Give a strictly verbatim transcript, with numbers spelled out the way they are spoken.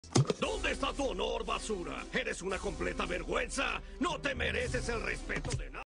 ¿Dónde está tu honor, basura? Eres una completa vergüenza. No te mereces el respeto de nadie.